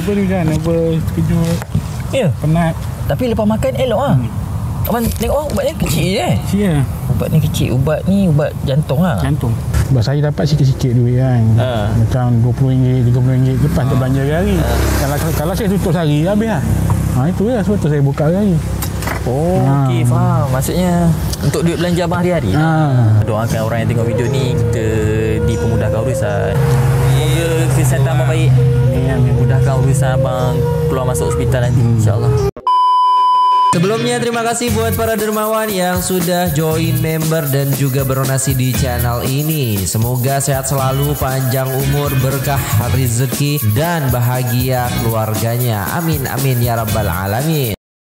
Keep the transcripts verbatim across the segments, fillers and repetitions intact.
apa ni kan? Apa terkejut. Ya. Penat. Tapi lepas makan elok ah. Hmm. Abang tengok oh, ubat ni kecil je eh. Kecil lah. Ubat ni kecil. Ubat ni ubat jantung lah. Jantung. Sebab saya dapat sikit-sikit duit kan. Ha. Macam dua puluh ringgit, tiga puluh ringgit. Lepas ha. belanja hari-hari. Ha. Kalau, kalau saya tutup sehari, habis lah. Ha, itu lah sebab tu saya buka hari-hari. Oh, ha. Okey, faham. Maksudnya untuk duit belanja abang hari-hari. Ha. Doakan orang yang tengok video ni kita dipermudahkan urusan. Semoga kesihatan abang baik. Amin. Mudahkan urusan abang keluar masuk hospital nanti. Hmm. InsyaAllah. Sebelumnya terima kasih buat para dermawan yang sudah join member dan juga berdonasi di channel ini. Semoga sehat selalu, panjang umur, berkah rezeki dan bahagia keluarganya. Amin amin ya rabbal alamin.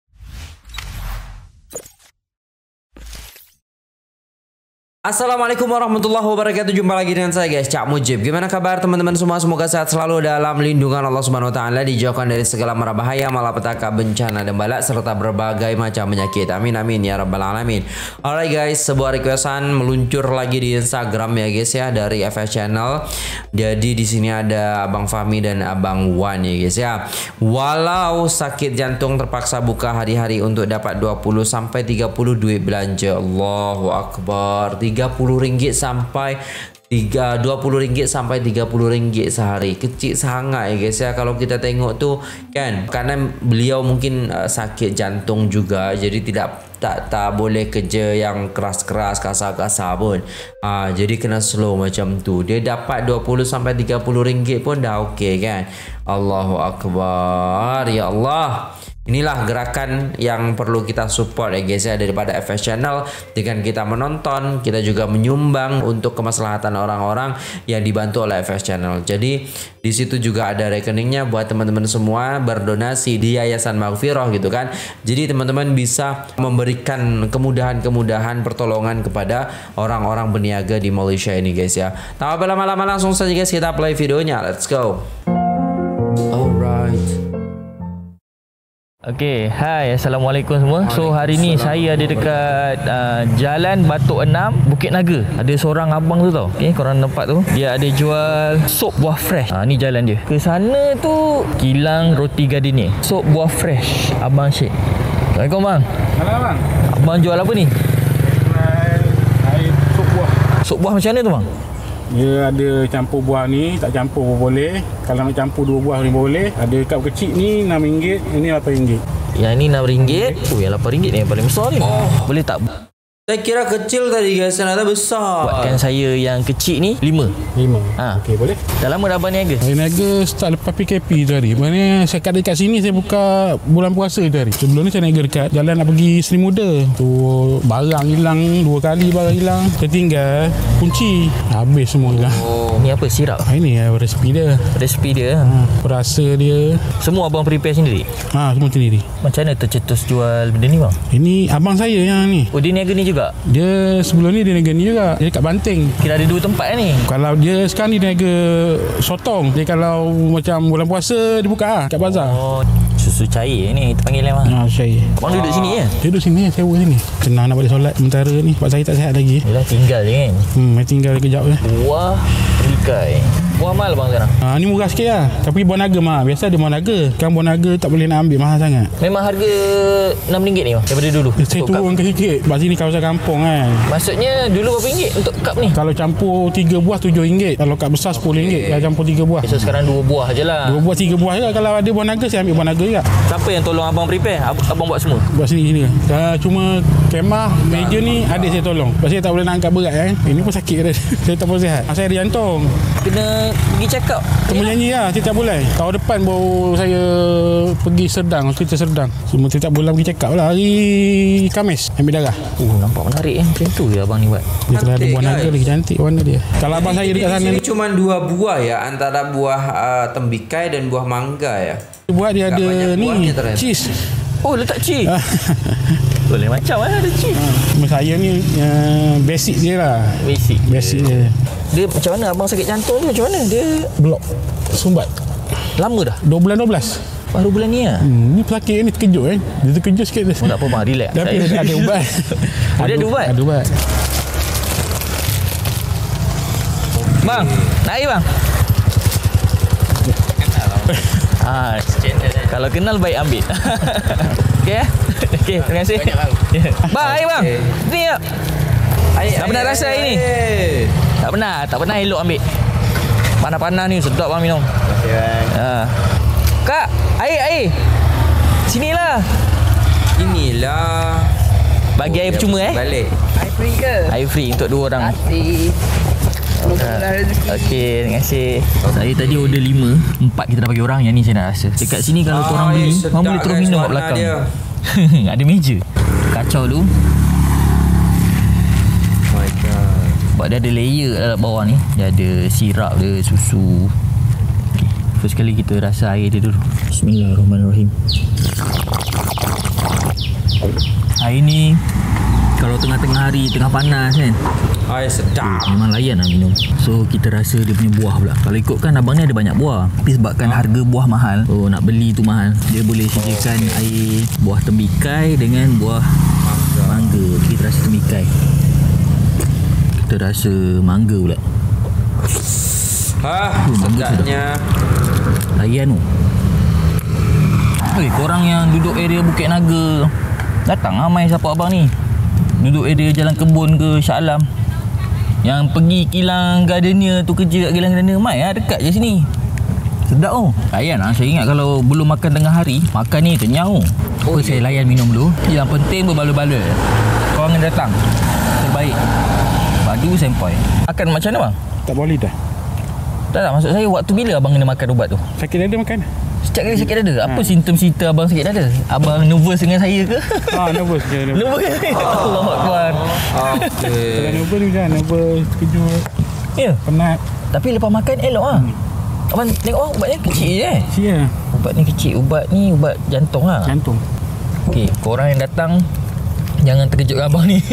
Assalamualaikum warahmatullahi wabarakatuh. Jumpa lagi dengan saya guys, Cak Mujib. Gimana kabar teman-teman semua? Semoga sehat selalu dalam lindungan Allah Subhanahu wa taala, dijauhkan dari segala mara bahaya, malapetaka, bencana dan bala serta berbagai macam penyakit. Amin amin ya rabbal alamin. Alright guys, sebuah requestan meluncur lagi di Instagram ya guys ya, dari F S Channel. Jadi di sini ada Abang Fahmi dan Abang Wan ya guys ya. Walau sakit jantung terpaksa buka hari-hari untuk dapat dua puluh sampai tiga puluh duit belanja. Allahu akbar. tiga puluh ringgit sampai dua puluh ringgit sampai tiga puluh ringgit sehari. Kecil sangat ya guys ya kalau kita tengok tu kan. Karena beliau mungkin uh, sakit jantung juga, jadi tidak tak tak boleh kerja yang keras-keras, kasar-kasar pun. Ha, jadi kena slow macam tu. Dia dapat dua puluh sampai tiga puluh ringgit pun dah okey kan. Allahu akbar. Ya Allah. Inilah gerakan yang perlu kita support ya guys ya, daripada F S Channel. Dengan kita menonton, kita juga menyumbang untuk kemaslahatan orang-orang yang dibantu oleh F S Channel. Jadi di situ juga ada rekeningnya buat teman-teman semua berdonasi di Yayasan Maghfirah gitu kan. Jadi teman-teman bisa memberikan kemudahan-kemudahan pertolongan kepada orang-orang berniaga di Malaysia ini guys ya. Tanpa berlama-lama langsung saja guys kita play videonya. Let's go. Alright. Okey, hai, assalamualaikum semua. So hari ni saya ada dekat uh, Jalan Batok Enam, Bukit Naga. Ada seorang abang tu tau. Okey, korang nampak tu. Dia ada jual sop buah fresh. Ha, ni jalan dia. Ke sana tu kilang roti gardenia. Sop buah fresh. Abang Syed. Assalamualaikum bang. Halo bang. Abang jual apa ni? Jual air sop buah. Sop buah macam mana tu bang? Dia ada campur buah ni, tak campur pun boleh. Kalau nak campur dua buah ni boleh. Ada cup kecil ni enam ringgit, ini lapan ringgit. Yang ni enam ringgit. Oh, yang lapan ringgit ni yang paling besar ni. Oh. Boleh tak? Saya kira kecil tadi guys, ternyata besar. Buatkan saya yang kecil ni lima. lima. Ha. Okey, boleh. Dah lama dah abang niaga? Saya niaga start lepas P K P tu hari. Maknanya saya kat dekat sini saya buka bulan puasa tu hari. Sebelum ni saya niaga dekat jalan nak pergi Seri Muda. Tu barang hilang, dua kali barang hilang. Saya tinggal kunci. Habis semua hilang. Oh, ni apa? Sirap? Ha, ini ya resipi dia. Resipi dia? Ha, perasa dia. Semua abang prepare sendiri? Ha, semua sendiri. Macam mana tercetus jual benda ni bang? Ini abang saya yang ni. Oh, dia niaga ni juga? Dia sebelum ni dia niaga ni juga. Dia dekat Banting. Kira ada dua tempat ni. Kalau dia sekarang ni niaga sotong. Dia kalau macam bulan puasa dia buka lah kat bazar. Oh, susu cair ni kita panggil lah. Ha, cair. Abang duduk sini ya? Dia duduk sini, sewa sini. Senang nak balik solat sementara ni. Sebab saya tak sihat lagi. Yelah tinggal je kan? Hmm, saya tinggal kejap je. Buah berikai. Buah mahal bang sekarang? Ha, ni murah sikit lah. Tapi buah naga mah. Biasa ada buah naga. Sekarang buah naga tak boleh nak ambil, mahal sangat. Memang harga enam ringgit ni bang? Daripada dulu? Saya turun ke sikit. Sebab sini kawasan kampung kan. Maksudnya dulu berapa ringgit untuk cup ni? Kalau campur tiga buah tujuh ringgit. Kalau cup besar sepuluh ringgit. Kalau campur tiga buah. So sekarang dua buah je lah. Dua buah tiga buah je lah. Kalau ada buah naga saya ambil buah naga juga. Siapa yang tolong abang prepare? Abang buat semua? Buat sini-sini. Uh, cuma kemah, meja ni adik saya tolong. Sebab saya tak boleh nak angkat berat kan. Ini pun sakit dah. Saya tak boleh sihat. Saya ada jantung. Kena pergi check up. Temu janji lah setiap bulan. Tahun depan baru saya pergi Serdang, hospital Serdang. Semua setiap bulan pergi check up lah. Hari Khamis ambil darah. Oh, nampak menarik eh. Macam tu je abang ni buat. Dia kena ada buah naga lagi cantik warna dia. Kalau abang saya dekat sana ni cuma dua buah ya, antara buah uh, tembikai dan buah mangga ya. Buat dia ada ni cheese. Oh, letak cheese. Boleh macam eh, ada cheese. Ha, saya ni uh, basic dia lah. Basic. Basic dia. Dia macam mana abang sakit jantung ni macam mana? Dia blok sumbat. Lama dah? dua bulan dua belas. Baru bulan ni lah? Hmm, ni pelakir ni terkejut kan. Dia terkejut sikit. Oh, tak apa bang, relax. Tapi ada, ada ubat. Oh, dia ada ubat? Ada ubat. Bang, nak air bang? Ah, kalau kenal baik ambil. Okey eh? Okey, terima kasih. Yeah. Bang, air bang. Ni ya. Air, tak pernah rasa air ni. Tak pernah, tak pernah elok ambil. Panas-panas ni sedap bang minum. Okay. Ha. Kak, air air. Sinilah. Inilah. Bagi air percuma eh. Balik. Air free ke? Air free untuk dua orang. Asyik. Okey, terima kasih. Saya tadi order lima, empat kita dah bagi orang. Yang ni saya nak rasa. Dekat sini kalau Ah, korang eh, beli, sedap korang boleh terus kan minum kat suasana belakang. dia. Ada meja. Kacau tu. My God. Sebab dia ada layer dalam bawah ni. Dia ada sirap dia, susu. Okay. First kali kita rasa air dia dulu. Bismillahirrahmanirrahim. Air ni kalau tengah-tengah hari, tengah panas kan, Air sedap. memang layan lah minum. So kita rasa dia punya buah pula. Kalau ikutkan abang ni ada banyak buah, tapi sebabkan ha? harga buah mahal, oh nak beli tu mahal, dia boleh sediakan okay. air buah tembikai dengan buah mangga, mangga. Kita rasa tembikai, kita rasa mangga pula. Hah, Oh, mangga sedapnya. layan tu. Hei, korang yang duduk area Bukit Naga, datang lah mai support abang ni. Duduk area Jalan Kebun ke Shah Alam, yang pergi kilang Gardenia tu, kerja kat kilang Gardenia, mai lah, dekat je sini. Sedap tu. Layan lah. Saya ingat kalau belum makan tengah hari, makan ni kenyang tu. Oh, Oh, saya layan minum dulu. Yang penting berbaloi-baloi. Korang yang datang terbaik. Padu sempoi. Akan macam mana bang? Tak boleh dah. Tak tak, maksud saya waktu bila abang kena makan ubat tu? Sakit dada makan. Setiap kali sakit dada, apa simptom-simptom abang sakit dada? Abang nervous dengan saya ke? Ah, nervous je. Nervous. Nervous. Allah Akbar. Kalau Okey. nervous tu jangan. Nervous, terkejut, Ya. penat. Tapi lepas makan elok ah. Abang tengok ah, ubat ni kecil je eh. Sia. Ubat ni kecil, ubat ni ubat jantung lah. Jantung. Okey, korang yang datang jangan terkejut dengan abang ni.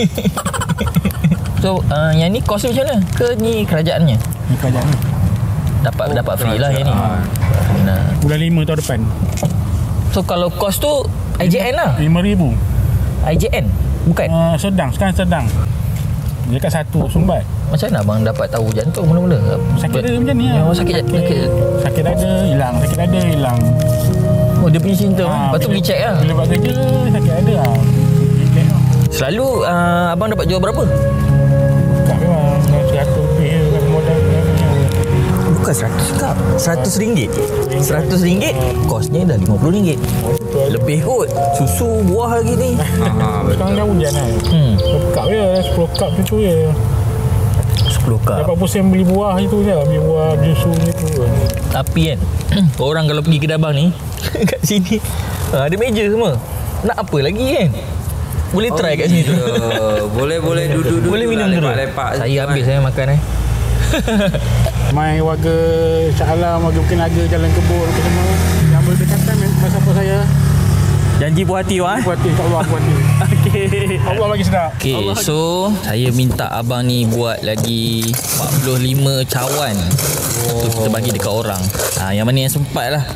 So, uh, yang ni kos macam mana? Ke ni kerajaannya? Ni kerajaan ni. Dapat oh, dapat free lah yang ni. Nah. Bulan lima tahun depan. So kalau kos tu I J N lah. lima ribu. I J N bukan. Uh, sedang. Sekarang sedang. Dia kat satu sumbat. Macam mana abang dapat tahu jantung mula-mula? Sakit dada macam ni lah. Oh, sakit, sakit, sakit. Sakit dada hilang. Sakit dada hilang. Oh, dia punya simptom. Ah, Lepas tu bila- pergi check lah. Bila buat kerja, sakit dada lah. Pergi check lah. Selalu uh, abang dapat jual berapa? Tak memang. Seratus lebih je. Kalau modal. Bukan seratus kak, seratus ringgit. Seratus ringgit, kosnya dah lima puluh ringgit. Lebih kot. Susu, buah lagi ni. Aha, Sekarang dah hujan kan. Hmm, Sepuluh cup je. Sepuluh cup tu tu je. sepuluh kak. Dapat pusing beli buah itu je. Beli buah jusu itu je. Tapi kan, orang kalau pergi kedai abang ni, kat sini, ada meja semua. Nak apa lagi kan? Boleh try kat sini tu. Boleh boleh duduk-duduk. Boleh minum dulu. lepak-lepak. Saya habis saya makan eh. Mai warga Shah Alam, warga Bukit Naga, Jalan Kebun apa semua yang berdekatan dengan siapa saya. Janji puas hati wah. Puas hati, insya-Allah puas hati. Okey. Allah bagi sedap. Okey, so saya minta abang ni buat lagi empat puluh lima cawan. Oh. Tu kita bagi dekat orang. Ha, yang mana yang sempat lah.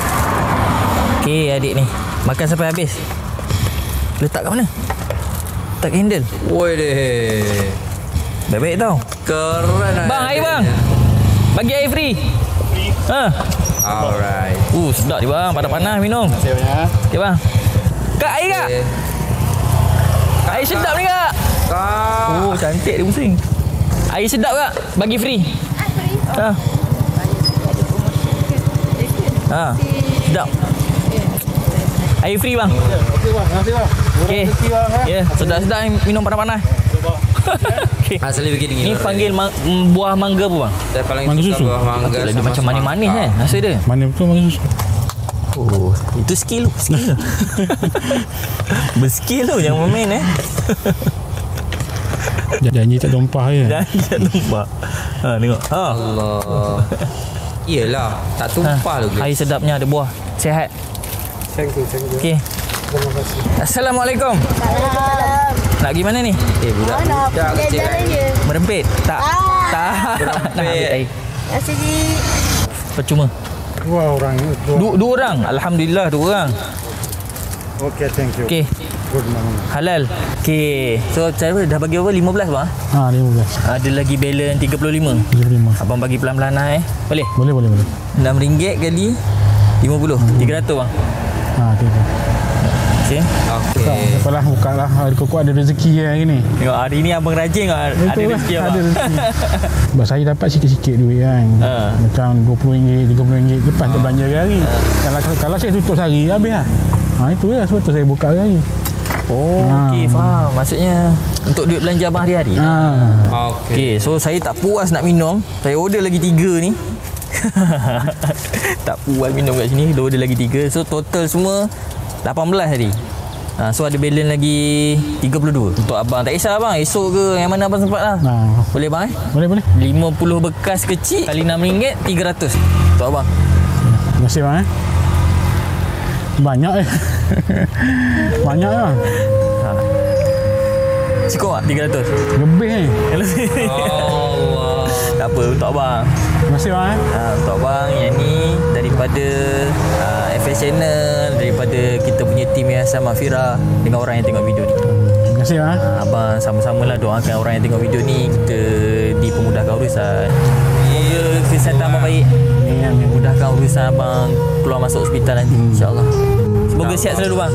Okey adik ni, makan sampai habis. Letak kat mana? Letak kat handle. Woi deh. Baik-baik tau. Keren. Bang, air bang. Bagi air free. Ha. Alright. Uh, sedap dia bang. Panas-panas minum. Terima kasih banyak. Okey bang. Kak, air kak. Okay. Air sedap ni kak. Kak. Oh, cantik dia pusing. Air sedap kak. Bagi free. Ha. Ha. Sedap. Air free bang. Okey bang, terima kasih bang. Okey. Ya, sedap-sedap ni minum panas-panas. Okey. Asli bikin Ni gila. panggil ma- m- buah mangga apa bang? Saya paling Mangga suka susu. buah mangga. Dia sama macam manis-manis semangka. kan rasa dia. Mana betul makan susu? Oh, itu skill tu, skill tu. Berskill tu jangan main eh. Janji tak tumpah je. Jangan lupa. Ha tengok. Ha. Allah. Iyalah, tak tumpah Ha. lu. Air sedapnya ada buah. Sihat. Thank you, thank you. Okey. Terima kasih. Assalamualaikum. Salam. Nak pergi mana ni? Eh, budak Mana? budak kecil. Jalan je. Merempit? Tak. Ah. Tak. Merempit. Nak ambil air. Nasi di. Percuma. Dua orang. Dua. Dua, dua orang. Alhamdulillah dua orang. Okey, thank you. Okey. Good morning. Halal. Okey. So cara dah bagi apa? lima belas bang? Ha, lima belas. Ada lagi balance tiga puluh lima. tiga puluh lima. Abang bagi pelan-pelan lah eh. Boleh? Boleh, boleh, boleh. enam ringgit kali lima puluh, tiga ratus bang. Ha, okey. Okey. Okey. Apalah, bukalah hari koko ada rezeki hari ni. Tengok hari ni abang rajin tengok ada Betul lah, rezeki abang. ada rezeki. Sebab saya dapat sikit-sikit duit kan. Ha. Macam dua puluh ringgit, tiga puluh ringgit lepas untuk belanja hari-hari. Kalau kalau saya tutup sehari habis lah. Ha, itu lah sebab tu saya buka hari-hari. Oh, Ha. okey, faham. Maksudnya untuk duit belanja abang hari-hari. Ha. Okey. Okey, so saya tak puas nak minum. Saya order lagi tiga ni. Tak puas minum kat sini, dia order lagi tiga. So total semua lapan belas tadi. Ha, so ada balance lagi tiga puluh dua untuk abang. Tak kisah abang, esok ke yang mana abang sempat lah. Ha. Boleh bang eh? Boleh boleh. lima puluh bekas kecil kali enam ringgit, tiga ratus untuk abang. Terima kasih bang eh. Banyak eh. Banyak lah. Ha. Cukup tak tiga ratus? Lebih ni. Allah. Tak apa, untuk abang. Terima kasih bang eh. Ha, untuk abang yang ni daripada uh, F S Channel, daripada kita punya tim Yayasan Mahfirah dengan orang yang tengok video ni. Terima kasih bang eh. Ha, abang sama-samalah doakan orang yang tengok video ni kita dipermudahkan urusan. Semoga kesihatan abang baik. Amin, amin. Mudahkan urusan abang keluar masuk hospital nanti insya-Allah. Semoga sihat selalu bang.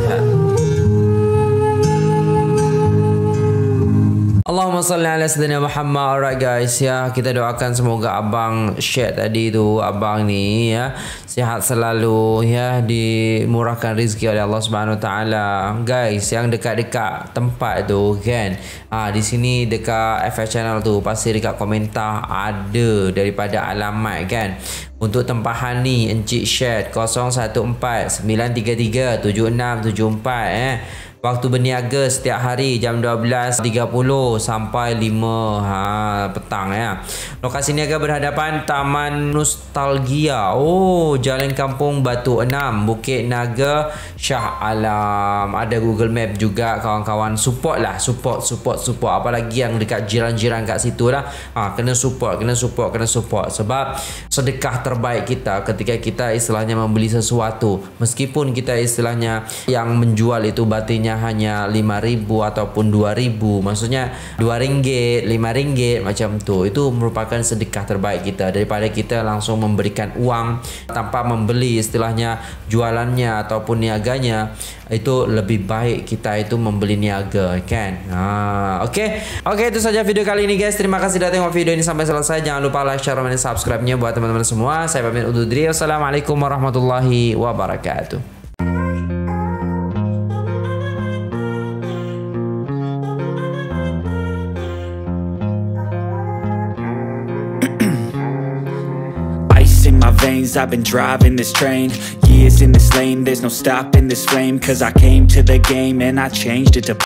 Allahumma salli ala sayyidina Muhammad. Alright guys, ya, kita doakan semoga abang share tadi tu, abang ni ya sihat selalu ya, dimurahkan rezeki oleh Allah Subhanahu Wa Taala. Guys, yang dekat-dekat tempat tu kan, ha, di sini dekat F S Channel tu pasti dekat komentar ada daripada alamat kan. Untuk tempahan ni Encik Syed kosong satu empat sembilan tiga tiga tujuh enam tujuh empat eh. Waktu berniaga setiap hari jam dua belas tiga puluh sampai lima ha, petang ya. Lokasi niaga berhadapan Taman Nostalgia. Oh, Jalan Kampung Batu Enam, Bukit Naga, Shah Alam. Ada Google Map juga kawan-kawan. Support lah, support support support. Apalagi yang dekat jiran-jiran kat situ lah. Ha, kena support, kena support, kena support. Sebab sedekah terbaik kita ketika kita istilahnya membeli sesuatu. Meskipun kita istilahnya yang menjual itu batinnya hanya lima ribu ataupun dua ribu, maksudnya dua ringgit, lima ringgit macam tu, itu merupakan sedekah terbaik kita daripada kita langsung memberikan uang tanpa membeli istilahnya jualannya ataupun niaganya. Itu lebih baik kita itu membeli niaga kan. Ha, okey. Okey, itu saja video kali ini guys. Terima kasih sudah tengok video ini sampai selesai. Jangan lupa like, share, dan subscribe-nya buat teman-teman semua. Saya pamit undur diri. Wassalamualaikum warahmatullahi wabarakatuh. In my veins, I've been driving this train. Years in this lane, there's no stopping this flame. Cause I came to the game and I changed it to